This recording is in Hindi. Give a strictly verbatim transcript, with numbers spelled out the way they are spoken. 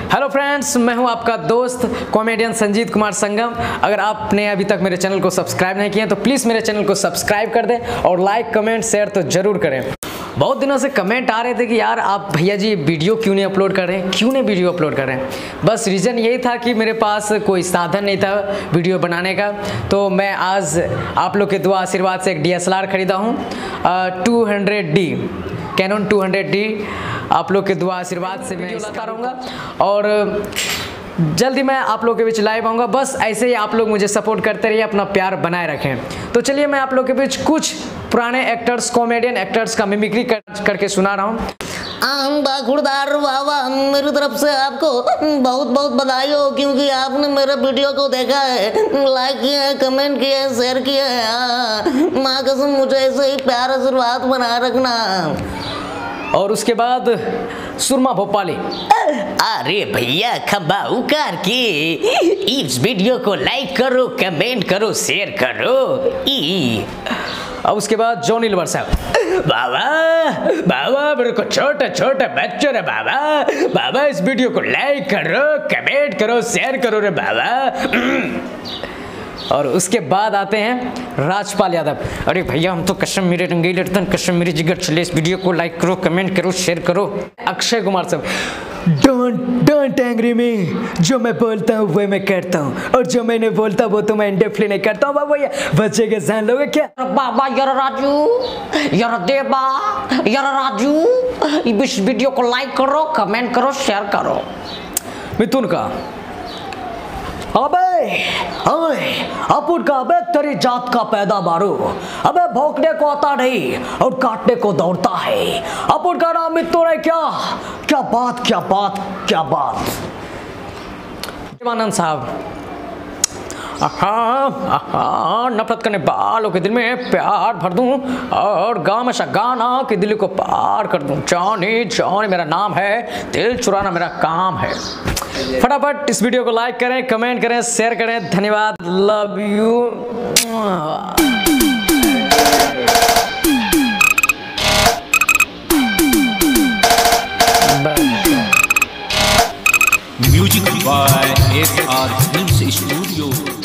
हेलो फ्रेंड्स, मैं हूं आपका दोस्त कॉमेडियन संजीत कुमार संगम। अगर आपने अभी तक मेरे चैनल को सब्सक्राइब नहीं किया तो प्लीज़ मेरे चैनल को सब्सक्राइब कर दें और लाइक कमेंट शेयर तो ज़रूर करें। बहुत दिनों से कमेंट आ रहे थे कि यार आप भैया जी वीडियो क्यों नहीं अपलोड कर रहे हैं, क्यों नहीं वीडियो अपलोड कर रहे हैं। बस रीज़न यही था कि मेरे पास कोई साधन नहीं था वीडियो बनाने का। तो मैं आज आप लोग के दुआ आशीर्वाद से एक डी एस एल आर खरीदा हूँ, two hundred D Canon two hundred D. आप लोग के दुआ आशीर्वाद से वीडियो लाता रहूँगा और जल्दी मैं आप लोग के बीच लाइव आऊँगा। बस ऐसे ही आप लोग मुझे सपोर्ट करते रहिए, अपना प्यार बनाए रखें। तो चलिए मैं आप लोग के बीच कुछ पुराने एक्टर्स, कॉमेडियन एक्टर्स का मिमिक्री कर, करके सुना रहा हूँ। आम बाखुड़दार वावा, मेरी तरफ से आपको बहुत बहुत बधाई हो, क्योंकि आपने मेरे वीडियो को देखा है, लाइक किया है, कमेंट किया है, शेयर किया है। माँ कसम मुझे ऐसे ही प्यार आशीर्वाद बनाए रखना। और उसके बाद सुरमा भोपाली। अरे भैया खंबा उकार के इस वीडियो को लाइक करो, कमेंट करो, शेयर करो। ई और उसके बाद जॉनी लिवर साहब। बाबा बाबा मेरे को छोटा छोटा बच्चा रे बाबा, बाबा इस वीडियो को लाइक करो, कमेंट करो, शेयर करो रे बाबा। और उसके बाद आते हैं राजपाल यादव। अरे भैया हम तो कश्मीरी रंगीले रतन कश्मीरी जिगर चले, इस वीडियो को लाइक करो, कमेंट करो, शेयर करो। अक्षय कुमार साहब। डोंट डोंट एंग्री मी, जो मैं बोलता हूँ वो मैं करता हूँ, और जो मैं नहीं बोलता वो तो मैं इंडेफली नहीं करता हूँ। बाबा ये बच्चे के जान लोगे क्या? बाबा यार राजू, यार देवा, यार राजू, इस वीडियो को लाइक करो, कमेंट करो, शेयर करो। मिथुन का। अबे अबे अपुन का, अबे तेरी जात का पैदा मारो, अबे भौंकने को आता नहीं और काटने को दौड़ता है। अपुन का नाम मिथुन है क्या? क्या बात क्या बात क्या बात। देवानंद साहब। हाँ, नफरत करने वालों के दिल में प्यार भर दूं और गाँव में गाना के दिल को पार कर दूं। जॉनी जॉनी मेरा नाम है, दिल चुराना मेरा काम है। फटाफट इस वीडियो को लाइक करें, कमेंट करें, शेयर करें। धन्यवाद, love you. Music by S R films studio.